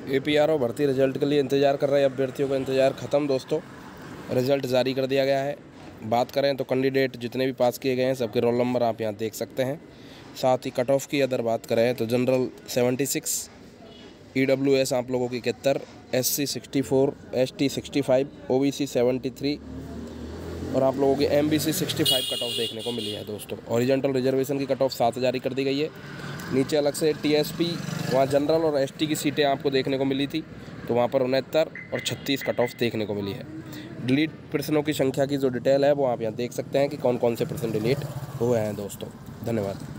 APRO भर्ती result के लिए इंतज़ार कर रहे अभ्यर्थियों का इंतज़ार ख़त्म दोस्तों। रिज़ल्ट जारी कर दिया गया है। बात करें तो कैंडिडेट जितने भी पास किए गए हैं सबके रोल नंबर आप यहाँ देख सकते हैं। साथ ही कट ऑफ की अगर बात करें तो जनरल 76, EWS आप लोगों की 71, SC 64, ST 65, OBC 73 और आप लोगों की MBC 65 कट ऑफ देखने को मिली है दोस्तों। हॉरिजॉन्टल रिजर्वेशन की कट ऑफ 7 जारी कर दी गई है। नीचे अलग से TSP वहाँ जनरल और ST की सीटें आपको देखने को मिली थी, तो वहाँ पर 69 और 36 कट ऑफ देखने को मिली है। डिलीट प्रश्नों की संख्या की जो डिटेल है वो आप यहाँ देख सकते हैं कि कौन कौन से प्रश्न डिलीट हुए हैं दोस्तों। धन्यवाद।